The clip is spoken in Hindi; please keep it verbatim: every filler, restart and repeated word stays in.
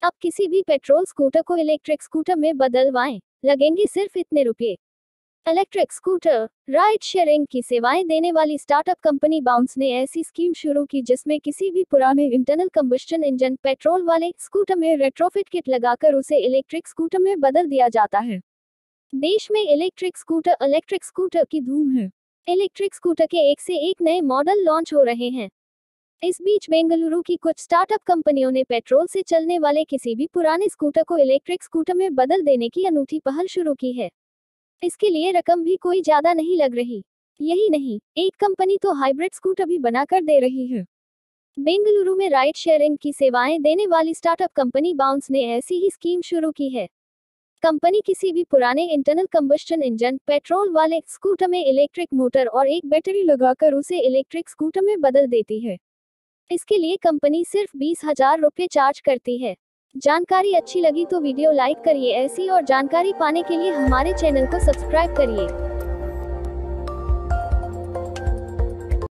अब किसी भी पेट्रोल स्कूटर को इलेक्ट्रिक स्कूटर में बदलवाएं, लगेंगे सिर्फ इतने रुपए। इलेक्ट्रिक स्कूटर राइड शेयरिंग की सेवाएं देने वाली स्टार्टअप कंपनी बाउंस ने ऐसी स्कीम शुरू की जिसमें किसी भी पुराने इंटरनल कंबस्शन इंजन पेट्रोल वाले स्कूटर में रेट्रोफिट किट लगाकर उसे इलेक्ट्रिक स्कूटर में बदल दिया जाता है। देश में इलेक्ट्रिक स्कूटर इलेक्ट्रिक स्कूटर की धूम है। इलेक्ट्रिक स्कूटर के एक से एक नए मॉडल लॉन्च हो रहे हैं। इस बीच बेंगलुरु की कुछ स्टार्टअप कंपनियों ने पेट्रोल से चलने वाले किसी भी पुराने स्कूटर को इलेक्ट्रिक स्कूटर में बदल देने की अनूठी पहल शुरू की है। इसके लिए रकम भी कोई ज्यादा नहीं लग रही। यही नहीं, एक कंपनी तो हाइब्रिड स्कूटर भी बनाकर दे रही है। बेंगलुरु में राइड शेयरिंग की सेवाएं देने वाली स्टार्टअप कंपनी बाउंस ने ऐसी ही स्कीम शुरू की है। कंपनी किसी भी पुराने इंटरनल कंबस्शन इंजन पेट्रोल वाले स्कूटर में इलेक्ट्रिक मोटर और एक बैटरी लगाकर उसे इलेक्ट्रिक स्कूटर में बदल देती है। इसके लिए कंपनी सिर्फ बीस हजार रुपये चार्ज करती है। जानकारी अच्छी लगी तो वीडियो लाइक करिए। ऐसी और जानकारी पाने के लिए हमारे चैनल को सब्सक्राइब करिए।